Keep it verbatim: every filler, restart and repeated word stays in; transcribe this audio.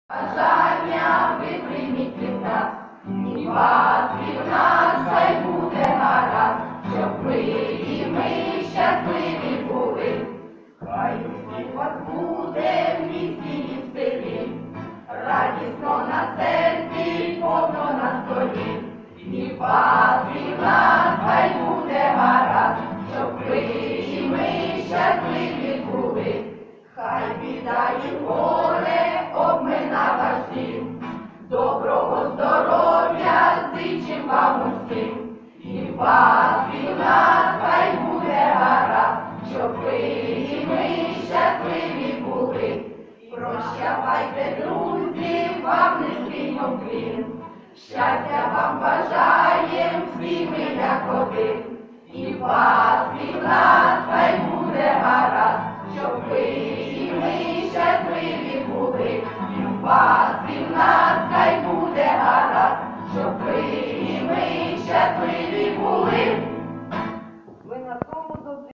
Бажання ви прийміть від нас, і вас, і в нас хай буде гаразд, щоб ви і ми щасливі були. Хай у всіх вас буде в місті і в селі, радісно на серці, повно на столі. І вас, і в нас хай буде гаразд, щоб ви і ми щасливі були. Хай біда і горе обмина ваш дім, доброго здоров'я зичим вам усім. І вас, і в нас хай буде гаразд, щоб ви і ми щасливі були. Прощавайте, друзі, вам низький уклін, щастя вам бажаєм всі ми як один. І вас, і в нас хай буде гаразд, щоб ви і ми щасливі були. І вас, і в нас